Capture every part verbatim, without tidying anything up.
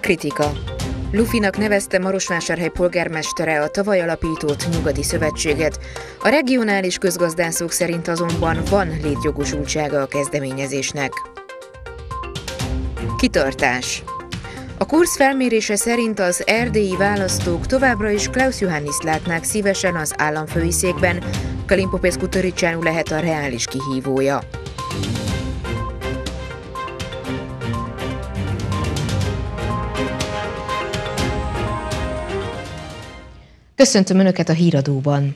Kritika. Lufinak nevezte Marosvásárhely polgármestere a tavaly alapított Nyugati Szövetséget. A regionális közgazdászok szerint azonban van létjogosultsága a kezdeményezésnek. Kitartás. A Kurz felmérése szerint az erdélyi választók továbbra is Klaus Johannist látnák szívesen az államfői székben, Călin Popescu-Tăriceanu lehet a reális kihívója. Köszöntöm Önöket a Híradóban!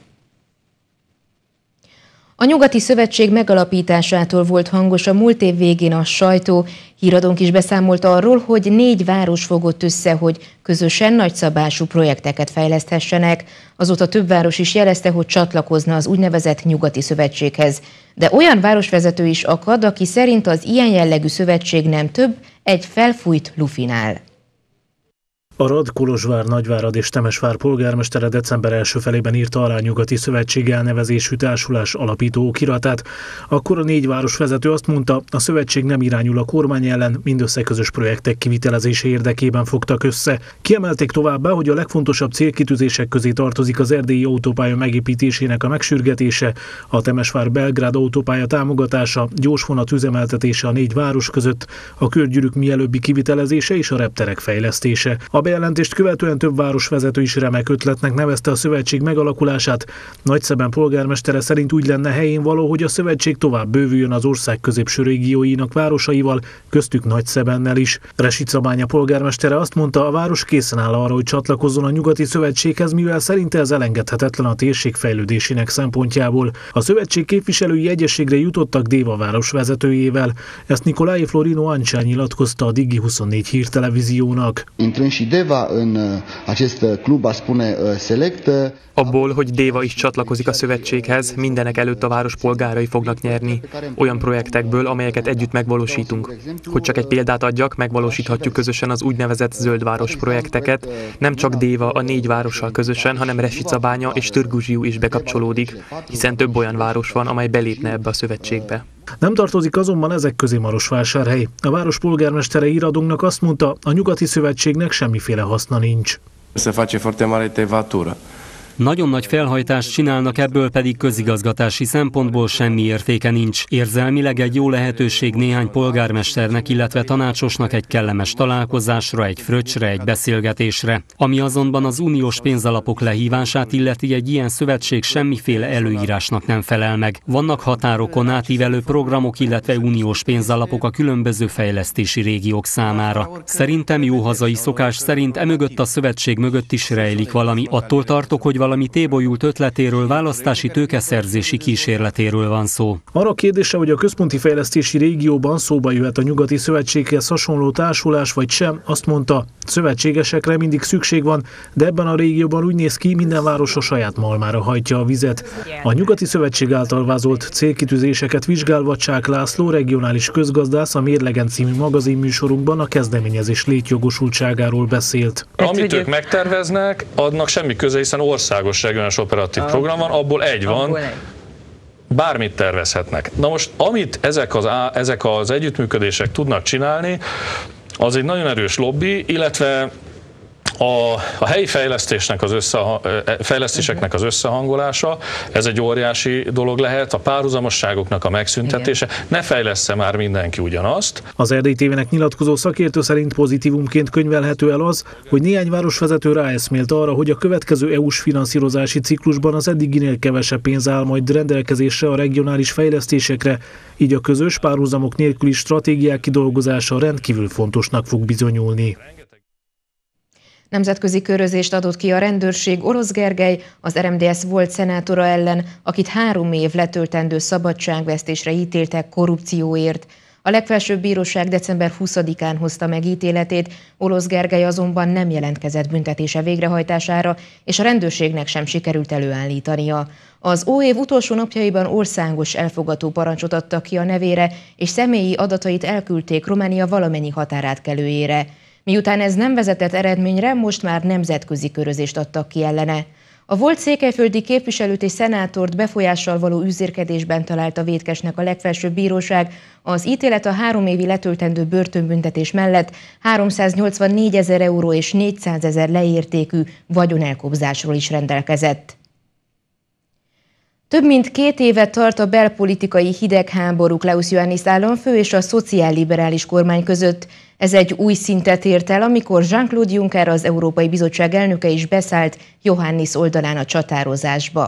A Nyugati Szövetség megalapításától volt hangos a múlt év végén a sajtó. Híradónk is beszámolt arról, hogy négy város fogott össze, hogy közösen nagyszabású projekteket fejleszthessenek. Azóta több város is jelezte, hogy csatlakozna az úgynevezett Nyugati Szövetséghez. De olyan városvezető is akad, aki szerint az ilyen jellegű szövetség nem több egy felfújt lufinál. A Rad, Kolozsvár, Nagyvárad és Temesvár polgármestere december első felében írta alá Nyugati Szövetség elnevezésű társulás alapító okiratát. Akkor a négy városvezető azt mondta, a szövetség nem irányul a kormány ellen, mindössze közös projektek kivitelezése érdekében fogtak össze. Kiemelték továbbá, hogy a legfontosabb célkitűzések közé tartozik az erdélyi autópálya megépítésének a megsürgetése, a Temesvár-Belgrád autópálya támogatása, gyorsvonat üzemeltetése a négy város között, a körgyűrűk mielőbbi kivitelezése és a repterek fejlesztése. A bejelentést követően több városvezető is remek ötletnek nevezte a szövetség megalakulását. Nagyszeben polgármestere szerint úgy lenne helyén való, hogy a szövetség tovább bővüljön az ország középső régióinak városaival, köztük Nagyszebennel is. Resicabánya polgármestere azt mondta, a város készen áll arra, hogy csatlakozzon a Nyugati Szövetséghez, mivel szerinte ez elengedhetetlen a térség fejlődésének szempontjából. A szövetség képviselői egyességre jutottak Déva város vezetőjével. Ezt Nicolae Florino Ancea nyilatkozta a Digi huszonnégy hírtelevíziónak. Deva în acest club, a spune Select. Abból, hogy Déva is csatlakozik a szövetséghez, mindenek előtt a város polgárai fognak nyerni. Olyan projektekből, amelyeket együtt megvalósítunk. Hogy csak egy példát adjak, megvalósíthatjuk közösen az úgynevezett zöldváros projekteket. Nem csak Déva a négy várossal közösen, hanem Resicabánya és Târgu Jiu is bekapcsolódik, hiszen több olyan város van, amely belépne ebbe a szövetségbe. Nem tartozik azonban ezek közé Marosvásárhely. A város polgármestere híradónknak azt mondta, a Nyugati Szövetségnek semmiféle haszna nincs. Se face foarte mare tevatură. Nagyon nagy felhajtást csinálnak, ebből pedig közigazgatási szempontból semmi értéke nincs. Érzelmileg egy jó lehetőség néhány polgármesternek, illetve tanácsosnak egy kellemes találkozásra, egy fröccsre, egy beszélgetésre. Ami azonban az uniós pénzalapok lehívását illeti, egy ilyen szövetség semmiféle előírásnak nem felel meg. Vannak határokon átívelő programok, illetve uniós pénzalapok a különböző fejlesztési régiók számára. Szerintem jó hazai szokás szerint emögött a szövetség mögött is rejlik valami. Attól tartok, hogy valami tébolyult ötletéről, választási tőkeszerzési kísérletéről van szó. Arra kérdése, hogy a központi fejlesztési régióban szóba jöhet a Nyugati Szövetséghez hasonló társulás vagy sem, azt mondta, szövetségesekre mindig szükség van, de ebben a régióban úgy néz ki, minden város a saját malmára hajtja a vizet. A Nyugati Szövetség által vázolt célkitűzéseket vizsgálva Csák László, regionális közgazdász a Mérlegen című magazinműsorunkban a kezdeményezés létjogosultságáról beszélt. Amit ők megterveznek, adnak semmi köze, hiszen országos regionális operatív program van, abból egy van, bármit tervezhetnek. Na most, amit ezek az, ezek az együttműködések tudnak csinálni, az egy nagyon erős lobby, illetve A, a helyi fejlesztésnek az összeha, fejlesztéseknek az összehangolása, ez egy óriási dolog lehet, a párhuzamosságoknak a megszüntetése. Igen. Ne fejlessze már mindenki ugyanazt. Az Erdély té vének nyilatkozó szakértő szerint pozitívumként könyvelhető el az, hogy néhány városvezető ráeszmélt arra, hogy a következő é u-s finanszírozási ciklusban az eddiginél kevesebb pénz áll majd rendelkezésre a regionális fejlesztésekre, így a közös párhuzamok nélküli stratégiák kidolgozása rendkívül fontosnak fog bizonyulni. Nemzetközi körözést adott ki a rendőrség Orosz Gergely, az er em dé es volt szenátora ellen, akit három év letöltendő szabadságvesztésre ítéltek korrupcióért. A legfelsőbb bíróság december huszadikán hozta meg ítéletét, Orosz Gergely azonban nem jelentkezett büntetése végrehajtására, és a rendőrségnek sem sikerült előállítania. Az óév utolsó napjaiban országos elfogató parancsot adtak ki a nevére, és személyi adatait elküldték Románia valamennyi határátkelőjére. Miután ez nem vezetett eredményre, most már nemzetközi körözést adtak ki ellene. A volt székelyföldi képviselőt és szenátort befolyással való üzérkedésben találta vétkesnek a legfelsőbb bíróság. Az ítélet a három évi letöltendő börtönbüntetés mellett háromszáznyolcvannégy ezer euró és négyszázezer leértékű vagyonelkobzásról is rendelkezett. Több mint két éve tart a belpolitikai hidegháború Klaus Iohannis államfő és a szociálliberális kormány között. Ez egy új szintet ért el, amikor Jean-Claude Juncker, az Európai Bizottság elnöke is beszállt Iohannis oldalán a csatározásba.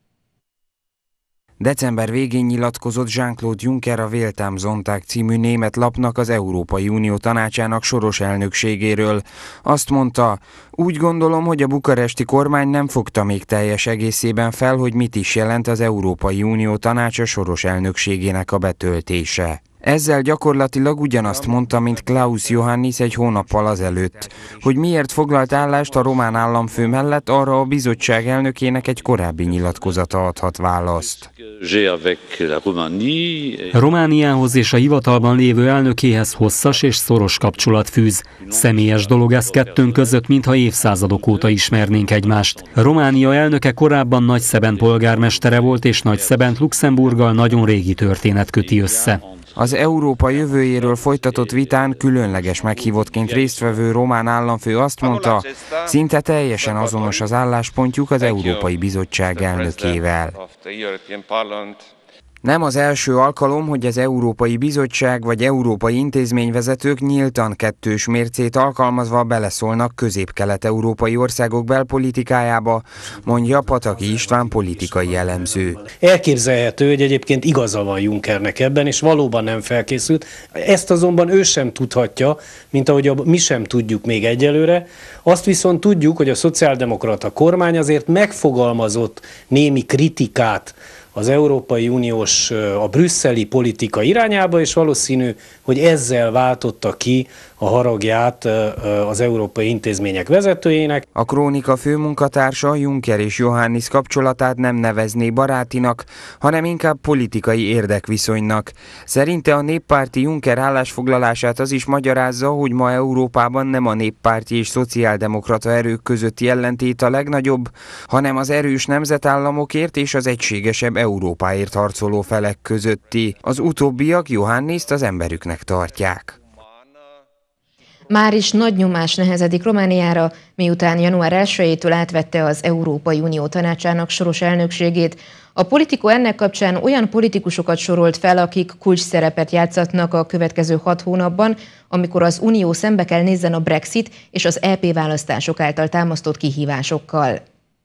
December végén nyilatkozott Jean-Claude Juncker a Welt am Sonntag című német lapnak az Európai Unió tanácsának soros elnökségéről. Azt mondta, úgy gondolom, hogy a bukaresti kormány nem fogta még teljes egészében fel, hogy mit is jelent az Európai Unió tanácsa soros elnökségének a betöltése. Ezzel gyakorlatilag ugyanazt mondta, mint Klaus Iohannis egy hónappal azelőtt, hogy miért foglalt állást a román államfő mellett, arra a bizottság elnökének egy korábbi nyilatkozata adhat választ. Romániához és a hivatalban lévő elnökéhez hosszas és szoros kapcsolat fűz. Személyes dolog ez kettőnk között, mintha évszázadok óta ismernénk egymást. Románia elnöke korábban Nagyszebent polgármestere volt, és Nagyszebent Luxemburggal nagyon régi történet köti össze. Az Európa jövőjéről folytatott vitán különleges meghívottként résztvevő román államfő azt mondta, szinte teljesen azonos az álláspontjuk az Európai Bizottság elnökével. Nem az első alkalom, hogy az Európai Bizottság vagy európai intézményvezetők nyíltan kettős mércét alkalmazva beleszólnak közép-kelet-európai országok belpolitikájába, mondja Pataki István politikai elemző. Elképzelhető, hogy egyébként igaza van Junckernek ebben, és valóban nem felkészült. Ezt azonban ő sem tudhatja, mint ahogy a, mi sem tudjuk még egyelőre. Azt viszont tudjuk, hogy a szociáldemokrata kormány azért megfogalmazott némi kritikát az Európai Uniós, a brüsszeli politika irányába, és valószínű, hogy ezzel váltotta ki a haragját az európai intézmények vezetőjének. A Krónika főmunkatársa Juncker és Iohannis kapcsolatát nem nevezné barátinak, hanem inkább politikai érdekviszonynak. Szerinte a néppárti Juncker állásfoglalását az is magyarázza, hogy ma Európában nem a néppárti és szociáldemokrata erők közötti ellentét a legnagyobb, hanem az erős nemzetállamokért és az egységesebb Európáért harcoló felek közötti. Az utóbbiak Iohannist az emberüknek tartják. Már is nagy nyomás nehezedik Romániára, miután január elsejétől átvette az Európai Unió tanácsának soros elnökségét. A Politico ennek kapcsán olyan politikusokat sorolt fel, akik kulcsszerepet játszatnak a következő hat hónapban, amikor az Unió szembe kell nézzen a Brexit és az é pé választások által támasztott kihívásokkal.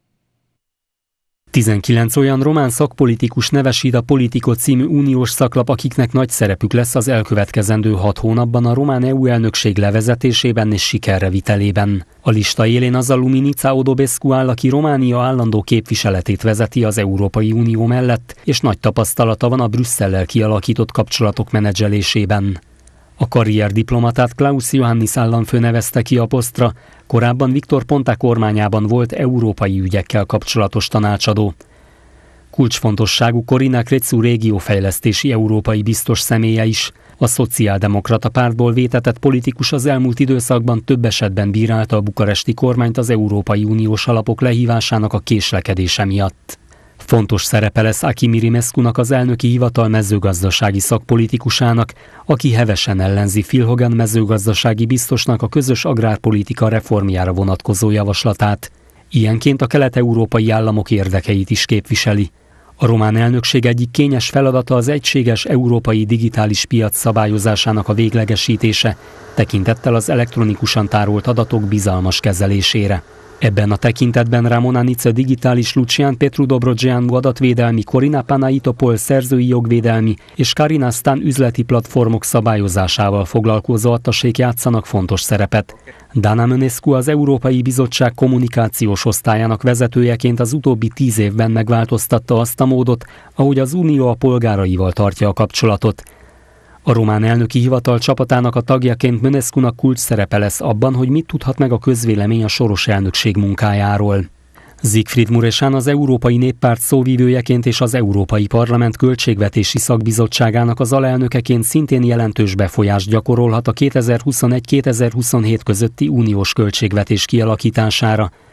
tizenkilenc olyan román szakpolitikus nevesít a Politico című uniós szaklap, akiknek nagy szerepük lesz az elkövetkezendő hat hónapban a román é u elnökség levezetésében és sikerrevitelében. A lista élén az a Luminica Odobescu áll, aki Románia állandó képviseletét vezeti az Európai Unió mellett, és nagy tapasztalata van a Brüsszellel kialakított kapcsolatok menedzselésében. A karrierdiplomatát Klaus Iohannis államfő nevezte ki a posztra, korábban Viktor Ponta kormányában volt európai ügyekkel kapcsolatos tanácsadó. Kulcsfontosságú Corina Crețu régiófejlesztési európai biztos személye is. A szociáldemokrata pártból vétetett politikus az elmúlt időszakban több esetben bírálta a bukaresti kormányt az Európai Uniós alapok lehívásának a késlekedése miatt. Fontos szerepe lesz Aki Mirimescu-nak, az elnöki hivatal mezőgazdasági szakpolitikusának, aki hevesen ellenzi Phil Hogan mezőgazdasági biztosnak a közös agrárpolitika reformjára vonatkozó javaslatát. Ilyenként a kelet-európai államok érdekeit is képviseli. A román elnökség egyik kényes feladata az egységes európai digitális piac szabályozásának a véglegesítése, tekintettel az elektronikusan tárolt adatok bizalmas kezelésére. Ebben a tekintetben Ramona Nice digitális, Lucian Petru Dobrogeanu adatvédelmi, Corina Panaitopol szerzői jogvédelmi és Karina Stan üzleti platformok szabályozásával foglalkozó attasék játszanak fontos szerepet. Dana Mănescu az Európai Bizottság kommunikációs osztályának vezetőjeként az utóbbi tíz évben megváltoztatta azt a módot, ahogy az Unió a polgáraival tartja a kapcsolatot. A román elnöki hivatal csapatának a tagjaként Mănescunak kulcs szerepe lesz abban, hogy mit tudhat meg a közvélemény a soros elnökség munkájáról. Siegfried Mureșan az Európai Néppárt szóvivőjeként és az Európai Parlament Költségvetési Szakbizottságának az alelnökeként szintén jelentős befolyást gyakorolhat a kétezer-huszonegy-kétezer-huszonhét közötti uniós költségvetés kialakítására,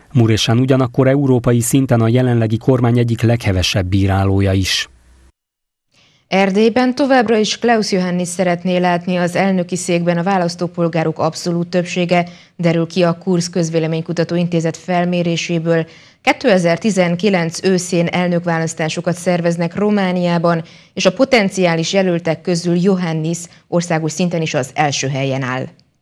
Muresan ugyanakkor európai szinten a jelenlegi kormány egyik leghevesebb bírálója is. Erdélyben továbbra is Klaus Johannis szeretné látni az elnöki székben a választópolgárok abszolút többsége, derül ki a Kurz Közvéleménykutató Intézet felméréséből. kétezer-tizenkilenc őszén elnökválasztásokat szerveznek Romániában, és a potenciális jelöltek közül Johannis országos szinten is az első helyen áll.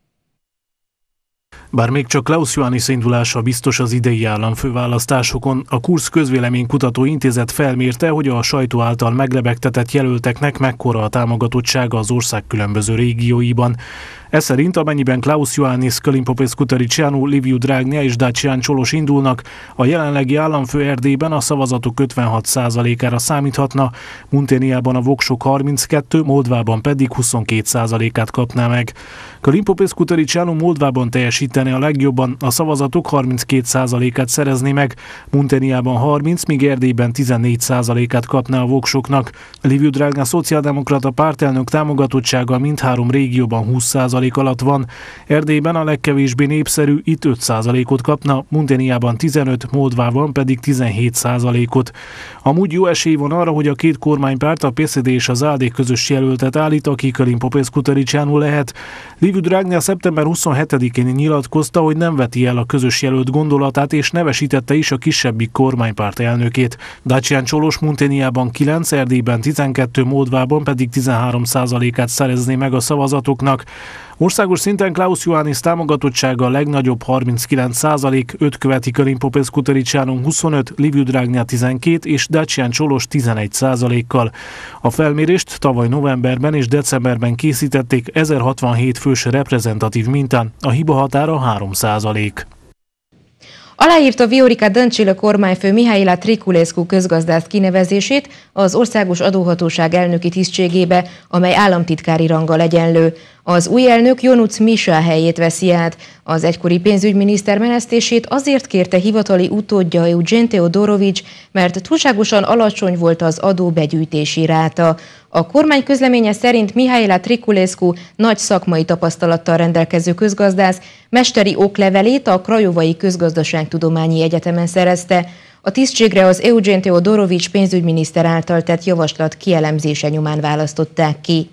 Bár még csak Klaus Johannis indulása biztos az idei államfőválasztásokon, a Kurz Közvéleménykutató Intézet felmérte, hogy a sajtó által meglebegtetett jelölteknek mekkora a támogatottsága az ország különböző régióiban. Ez szerint, amennyiben Klaus Johannis, Călin Popescu-Tăriceanu, Liviu Dragnea és Dacian Cioloș indulnak, a jelenlegi államfő Erdélyben a szavazatok ötvenhat százalékára számíthatna, Munteniában a voksok harminckettő, Moldvában pedig huszonkét százalékát kapná meg. Călin Popescu-Tăriceanu Moldvában teljesítene a legjobban, a szavazatok harminckét százalékát szerezné meg, Munteniában harminc, míg Erdélyben tizennégy százalékát kapná a voksoknak. Liviu Dragnea szociáldemokrata pártelnök támogatottsága mindhárom régióban húsz százalék alatt van. Erdélyben a legkevésbé népszerű, itt öt százalékot kapna, Munteniában tizenöt, Moldvában pedig tizenhét százalékot. Amúgy jó esély van arra, hogy a két kormánypárt, a pé es zé dé és az á dé közös jelöltet állít, aki Călin Popescu-Tăriceanu lehet. Liviu Dragnea szeptember huszonhetedikén nyilatkozta, hogy nem veti el a közös jelölt gondolatát, és nevesítette is a kisebbik kormánypárt elnökét. Dacian Cioloș Munteniában kilenc, Erdélyben tizenkettő, Moldvában pedig tizenhárom százalékát szerezné meg a szavazatoknak. Országos szinten Klaus Johannis támogatottsága a legnagyobb harminckilenc százalék, öt követi Călin Popescu-Tăriceanu huszonöt, Liviu Dragnea tizenkét és Dacian Cioloș tizenegy százalékkal. A felmérést tavaly novemberben és decemberben készítették ezerhatvanhét fős reprezentatív mintán, a hibahatára három százalék. Aláírta Viorica Dăncilă kormányfő Mihaela Triculescu közgazdász kinevezését az Országos Adóhatóság elnöki tisztségébe, amely államtitkári ranggal egyenlő. Az új elnök Ionuț Misa helyét veszi át. Az egykori pénzügyminiszter menesztését azért kérte hivatali utódja Eugen Teodorovics, mert túlságosan alacsony volt az adóbegyűjtési ráta. A kormány közleménye szerint Mihaela Triculescu nagy szakmai tapasztalattal rendelkező közgazdász, mesteri oklevelét a Craiovai Közgazdaságtudományi Egyetemen szerezte. A tisztségre az Eugen Teodorovics pénzügyminiszter által tett javaslat kielemzése nyomán választották ki.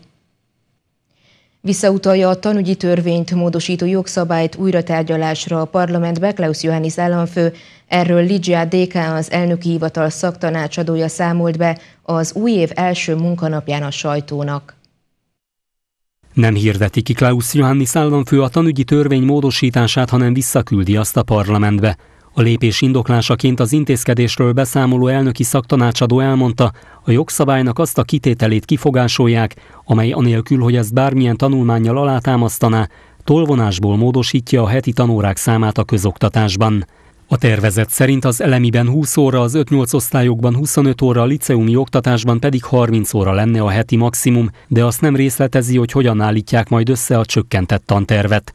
Visszautalja a tanügyi törvényt módosító jogszabályt újratárgyalásra a parlamentbe Klaus Johannis államfő. Erről Ligia Déka, az elnöki hivatal szaktanácsadója számolt be az új év első munkanapján a sajtónak. Nem hirdeti ki Klaus Johannis államfő a tanügyi törvény módosítását, hanem visszaküldi azt a parlamentbe. A lépés indoklásaként az intézkedésről beszámoló elnöki szaktanácsadó elmondta, a jogszabálynak azt a kitételét kifogásolják, amely anélkül, hogy ezt bármilyen tanulmánnyal alátámasztaná, tolvonásból módosítja a heti tanórák számát a közoktatásban. A tervezet szerint az elemiben húsz óra, az öt-nyolc osztályokban huszonöt óra, a liceumi oktatásban pedig harminc óra lenne a heti maximum, de azt nem részletezi, hogy hogyan állítják majd össze a csökkentett tantervet.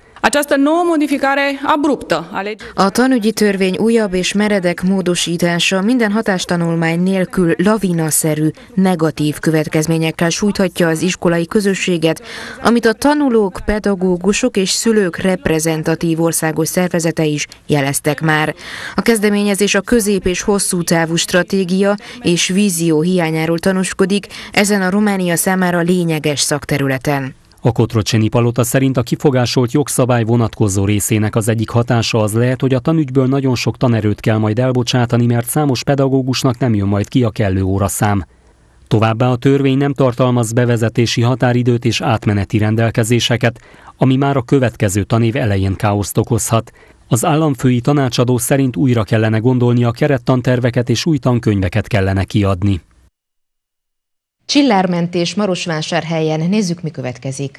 A tanügyi törvény újabb és meredek módosítása minden hatástanulmány nélkül lavinaszerű, negatív következményekkel sújthatja az iskolai közösséget, amit a tanulók, pedagógusok és szülők reprezentatív országos szervezete is jeleztek már. A kezdeményezés a közép- és hosszú távú stratégia és vízió hiányáról tanúskodik ezen a Románia számára lényeges szakterületen. A Cotroceni palota szerint a kifogásolt jogszabály vonatkozó részének az egyik hatása az lehet, hogy a tanügyből nagyon sok tanerőt kell majd elbocsátani, mert számos pedagógusnak nem jön majd ki a kellő óraszám. Továbbá a törvény nem tartalmaz bevezetési határidőt és átmeneti rendelkezéseket, ami már a következő tanév elején káoszt okozhat. Az államfői tanácsadó szerint újra kellene gondolni a kerettanterveket és új tankönyveket kellene kiadni. Csillármentés Marosvásárhelyen, nézzük, mi következik.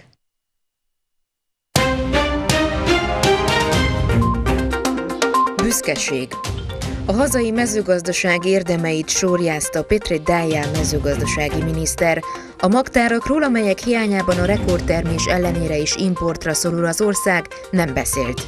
Büszkeség. A hazai mezőgazdaság érdemeit sorjázta Petre Dajan mezőgazdasági miniszter. A magtárakról, amelyek hiányában a rekordtermés ellenére is importra szorul az ország, nem beszélt.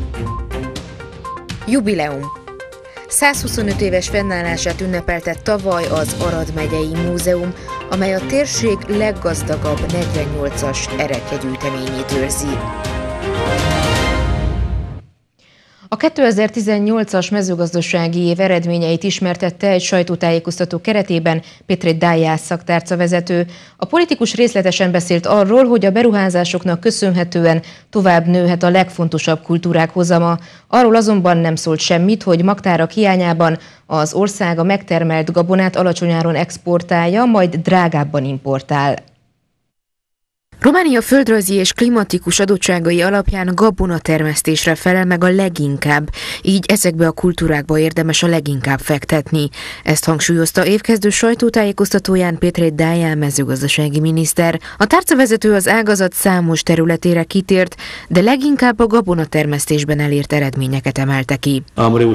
Jubileum. százhuszonöt éves fennállását ünnepelte tavaly az Arad megyei múzeum, amely a térség leggazdagabb negyvennyolcas ereklyegyűjteményét őrzi. A kétezer-tizennyolcas mezőgazdasági év eredményeit ismertette egy sajtótájékoztató keretében Pétréd Dájás szaktárcavezető. A politikus részletesen beszélt arról, hogy a beruházásoknak köszönhetően tovább nőhet a legfontosabb kultúrák hozama. Arról azonban nem szólt semmit, hogy magtárak hiányában az ország a megtermelt gabonát alacsony áron exportálja, majd drágábban importál. Románia földrajzi és klimatikus adottságai alapján gabonatermesztésre felel meg a leginkább, így ezekbe a kultúrákba érdemes a leginkább fektetni. Ezt hangsúlyozta évkezdő sajtótájékoztatóján Pétréd Dájás mezőgazdasági miniszter. A tárcavezető az ágazat számos területére kitért, de leginkább a gabonatermesztésben elért eredményeket emelte ki.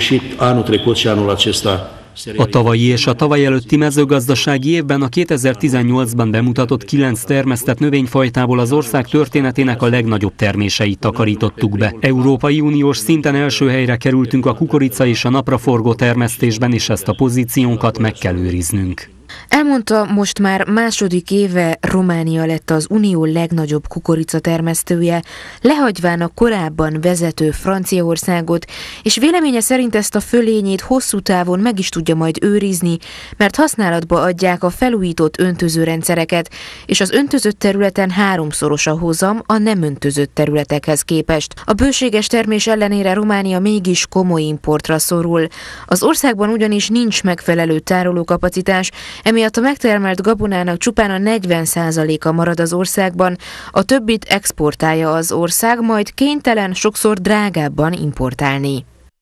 A tavalyi és a tavaly előtti mezőgazdasági évben a kétezer-tizennyolcban bemutatott kilenc termesztett növényfajtából az ország történetének a legnagyobb terméseit takarítottuk be. Európai Uniós szinten első helyre kerültünk a kukorica és a napraforgó termesztésben, és ezt a pozíciónkat meg kell őriznünk. Elmondta, most már második éve Románia lett az unió legnagyobb kukoricatermesztője, lehagyván a korábban vezető Franciaországot, és véleménye szerint ezt a fölényét hosszú távon meg is tudja majd őrizni, mert használatba adják a felújított öntözőrendszereket, és az öntözött területen háromszoros a hozam a nem öntözött területekhez képest. A bőséges termés ellenére Románia mégis komoly importra szorul. Az országban ugyanis nincs megfelelő tárolókapacitás, emiatt a megtermelt gabonának csupán a negyven százaléka marad az országban, a többit exportálja az ország, majd kénytelen sokszor drágábban importálni.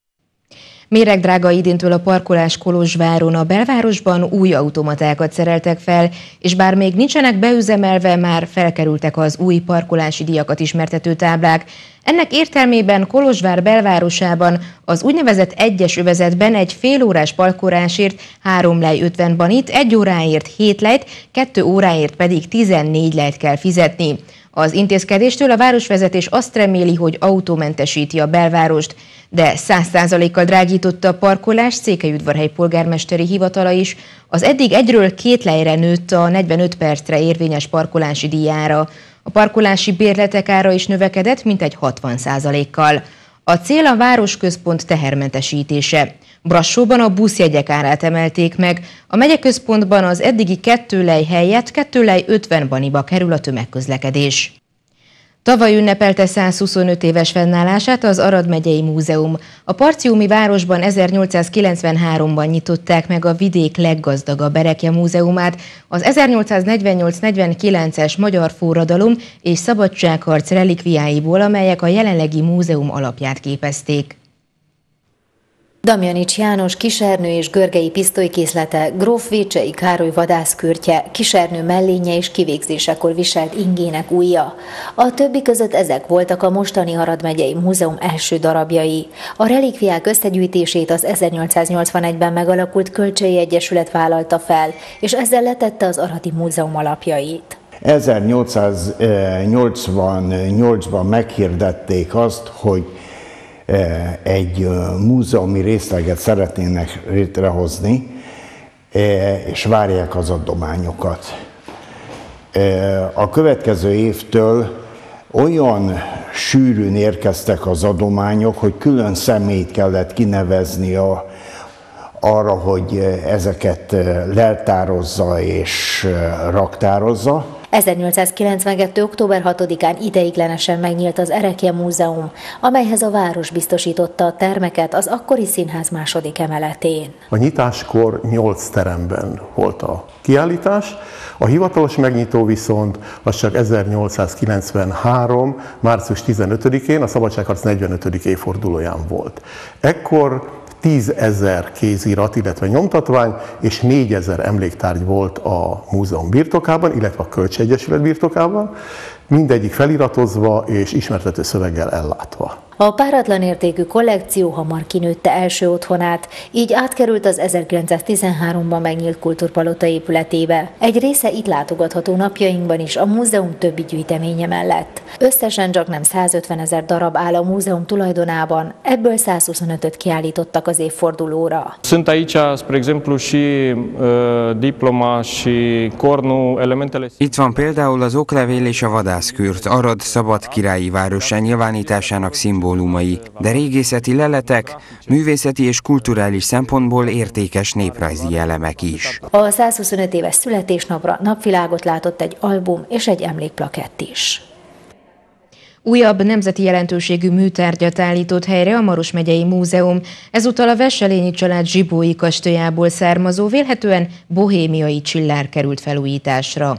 Méregdrága idéntől a parkolás Kolozsváron, a belvárosban új automatákat szereltek fel, és bár még nincsenek beüzemelve, már felkerültek az új parkolási díjakat ismertető táblák. Ennek értelmében Kolozsvár belvárosában az úgynevezett egyes övezetben egy félórás parkolásért három lej ötven banit, egy óráért hét lejt, kettő óráért pedig tizennégy lejt kell fizetni. Az intézkedéstől a városvezetés azt reméli, hogy autómentesíti a belvárost, de száz százalékkal drágította a parkolás Székelyudvarhely polgármesteri hivatala is. Az eddig egyről két lejre nőtt a negyvenöt percre érvényes parkolási díjára. A parkolási bérletek ára is növekedett mintegy hatvan százalékkal. A cél a városközpont tehermentesítése. Brassóban a buszjegyek árát emelték meg, a megyeközpontban az eddigi kettő lej helyett kettő lej ötven baniba kerül a tömegközlekedés. Tavaly ünnepelte száz huszonöt éves fennállását az Arad megyei múzeum. A parciumi városban ezernyolcszázkilencvenháromban nyitották meg a vidék leggazdagabb erekje múzeumát, az ezernyolcszáznegyvennyolc negyvenkilences magyar forradalom és szabadságharc relikviáiból, amelyek a jelenlegi múzeum alapját képezték. Damjanics János Kisernő és Görgei pisztolykészlete, gróf Vécsei Károly vadászkürtje, Kisernő mellénye és kivégzésekor viselt ingének ujja. A többi között ezek voltak a mostani Arad megyei múzeum első darabjai. A relikviák összegyűjtését az ezernyolcszáznyolcvanegyben megalakult Kölcsei Egyesület vállalta fel, és ezzel letette az Aradi Múzeum alapjait. ezernyolcszáznyolcvannyolcban meghirdették azt, hogy egy múzeumi részleget szeretnének létrehozni, és várják az adományokat. A következő évtől olyan sűrűn érkeztek az adományok, hogy külön személyt kellett kinevezni a, arra, hogy ezeket leltározza és raktározza. ezernyolcszázkilencvenkettő. október hatodikán ideiglenesen megnyílt az Erekje Múzeum, amelyhez a város biztosította a termeket az akkori színház második emeletén. A nyitáskor nyolc teremben volt a kiállítás, a hivatalos megnyitó viszont az csak ezernyolcszázkilencvenhárom. március tizenötödikén, a szabadságharc negyvenötödik évfordulóján volt. Ekkor tízezer kézirat, illetve nyomtatvány és négyezer emléktárgy volt a múzeum birtokában, illetve a Kölcsei Egyesület birtokában, mindegyik feliratozva és ismertető szöveggel ellátva. A páratlan értékű kollekció hamar kinőtte első otthonát, így átkerült az ezerkilencszáztizenháromban megnyílt Kultúrpalota épületébe. Egy része itt látogatható napjainkban is a múzeum többi gyűjteménye mellett. Összesen csaknem százötvenezer darab áll a múzeum tulajdonában, ebből százhuszonötöt kiállítottak az évfordulóra. Sunt aici, spre exemplu, și diploma și cornul, elementele. Itt van például az oklevél és a vadász vadászkürt, Arad szabad királyi várossá nyilvánításának szimbólumai, de régészeti leletek, művészeti és kulturális szempontból értékes néprajzi elemek is. A százhuszonöt éves születésnapra napvilágot látott egy album és egy emlékplakett is. Újabb nemzeti jelentőségű műtárgyat állított helyre a Maros megyei múzeum. Ezúttal a Wesselényi család zsibói kastélyából származó, vélhetően bohémiai csillár került felújításra.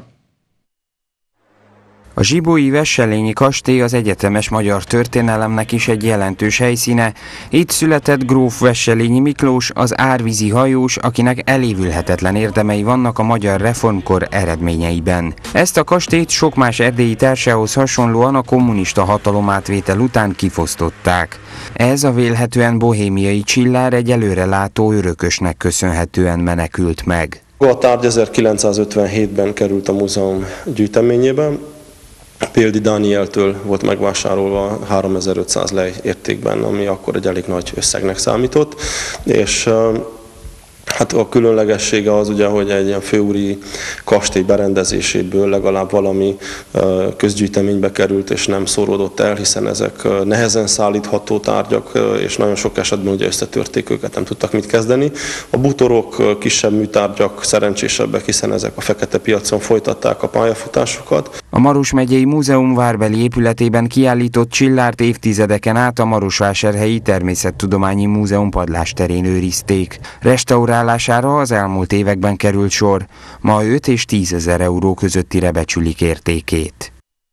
A zsibói Wesselényi kastély az egyetemes magyar történelemnek is egy jelentős helyszíne. Itt született gróf Wesselényi Miklós, az árvízi hajós, akinek elévülhetetlen érdemei vannak a magyar reformkor eredményeiben. Ezt a kastélyt sok más erdélyi társához hasonlóan a kommunista hatalomátvétel után kifosztották. Ez a vélhetően bohémiai csillár egy előrelátó örökösnek köszönhetően menekült meg. A tárgy ezerkilencszázötvenhétben került a múzeum gyűjteményébe. Példi Dánieltől volt megvásárolva háromezer-ötszáz lej értékben, ami akkor egy elég nagy összegnek számított, és hát a különlegessége az ugye, hogy egy ilyen főúri kastély berendezéséből legalább valami közgyűjteménybe került, és nem szóródott el, hiszen ezek nehezen szállítható tárgyak, és nagyon sok esetben ugye összetörték őket, nem tudtak mit kezdeni. A bútorok, kisebb műtárgyak szerencsésebbek, hiszen ezek a fekete piacon folytatták a pályafutásukat. A Maros megyei múzeum várbeli épületében kiállított csillárt évtizedeken át a Marosvásárhelyi Természettudományi Múzeum padlásterén őrizték. Restaurálására az elmúlt években került sor, ma öt és tízezer euró közöttire becsülik értékét.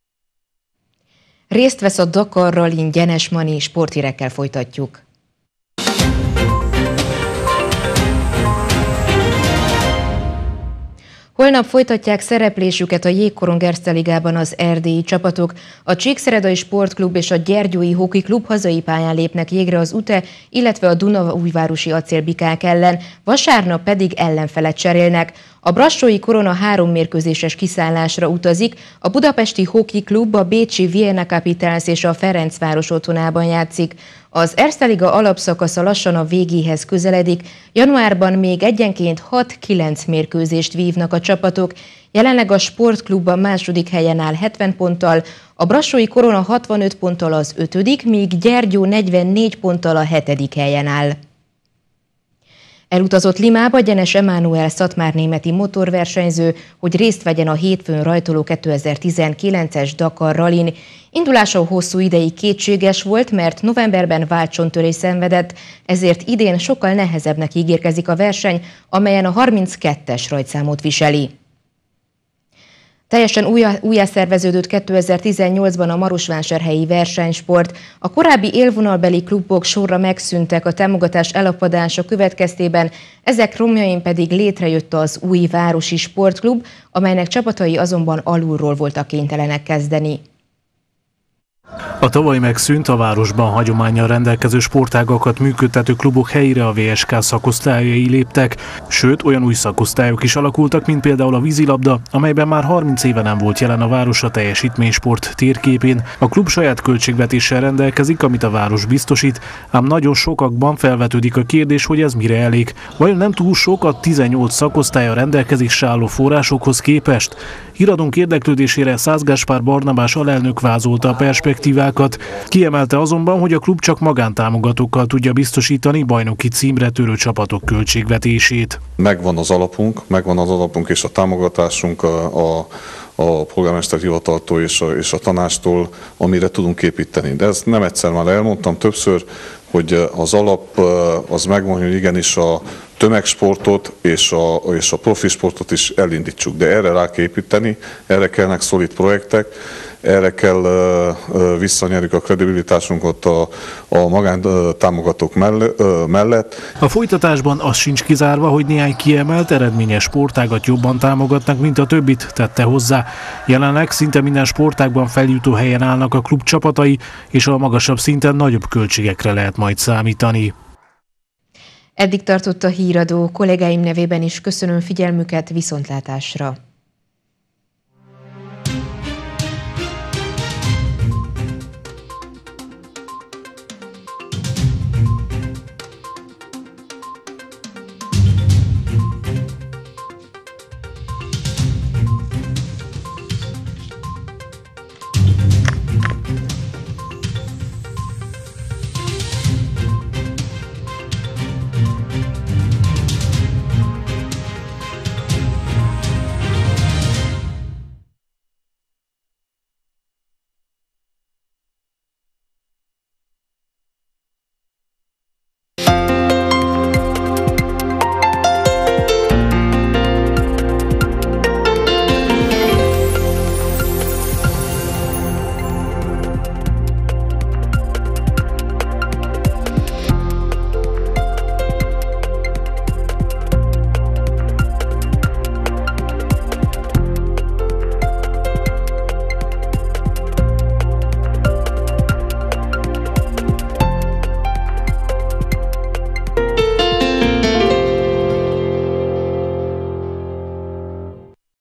Részt vesz a Dakar Rallyn Gyenes Mani, sporthírekkel folytatjuk. Holnap folytatják szereplésüket a Jégkorong Erste Ligában az erdélyi csapatok. A Csíkszeredai Sportklub és a Gyergyói Hoki Klub hazai pályán lépnek jégre az Ute, illetve a Dunaújvárosi Acélbikák ellen, vasárnap pedig ellenfelet cserélnek. A brassói Korona három mérkőzéses kiszállásra utazik, a budapesti Hoki Klub a bécsi Vienna Capitals és a Ferencváros otthonában játszik. Az Erste Liga alapszakasza lassan a végéhez közeledik, januárban még egyenként hat-kilenc mérkőzést vívnak a csapatok, jelenleg a Sportklub a második helyen áll hetven ponttal, a brassói Korona hatvanöt ponttal az ötödik, míg Gyergyó negyvennégy ponttal a hetedik helyen áll. Elutazott Limába Gyenes Emánuel szatmárnémeti motorversenyző, hogy részt vegyen a hétfőn rajtoló kétezer-tizenkilences Dakar Rallyn. Indulása hosszú ideig kétséges volt, mert novemberben váltcsontörés szenvedett, ezért idén sokkal nehezebbnek ígérkezik a verseny, amelyen a harminckettes rajtszámot viseli. Teljesen újjászerveződött kétezer-tizennyolcban a marosvásárhelyi versenysport. A korábbi élvonalbeli klubok sorra megszűntek a támogatás elapadása következtében, ezek romjain pedig létrejött az új városi sportklub, amelynek csapatai azonban alulról voltak kénytelenek kezdeni. A tavaly megszűnt, a városban hagyománnyal rendelkező sportágakat működtető klubok helyére a vé es ká szakosztályai léptek, sőt olyan új szakosztályok is alakultak, mint például a vízilabda, amelyben már harminc éve nem volt jelen a város a teljesítménysport térképén. A klub saját költségvetéssel rendelkezik, amit a város biztosít, ám nagyon sokakban felvetődik a kérdés, hogy ez mire elég. Vajon nem túl sok a tizennyolc szakosztálya rendelkezésre álló forrásokhoz képest? Híradónk érdeklődésére Szász Gáspár Barnabás alelnök vázolta a perspektívákat. Kiemelte azonban, hogy a klub csak magántámogatókkal tudja biztosítani bajnoki címre törő csapatok költségvetését. Megvan az alapunk, megvan az alapunk és a támogatásunk a, a, a polgármester hivataltól és a, és a tanástól, amire tudunk építeni. De ezt nem egyszer már elmondtam többször, hogy az alap az megvan, hogy igenis a tömegsportot és a, és a profi sportot is elindítsuk, de erre rá kell építeni, erre kellnek szolid projektek, erre kell uh, visszanyerjük a kredibilitásunkat a, a magántámogatók mellett. A folytatásban az sincs kizárva, hogy néhány kiemelt, eredményes sportágat jobban támogatnak, mint a többit, tette hozzá. Jelenleg szinte minden sportágban feljutó helyen állnak a klub csapatai, és a magasabb szinten nagyobb költségekre lehet majd számítani. Eddig tartott a híradó, kollégáim nevében is köszönöm figyelmüket, viszontlátásra!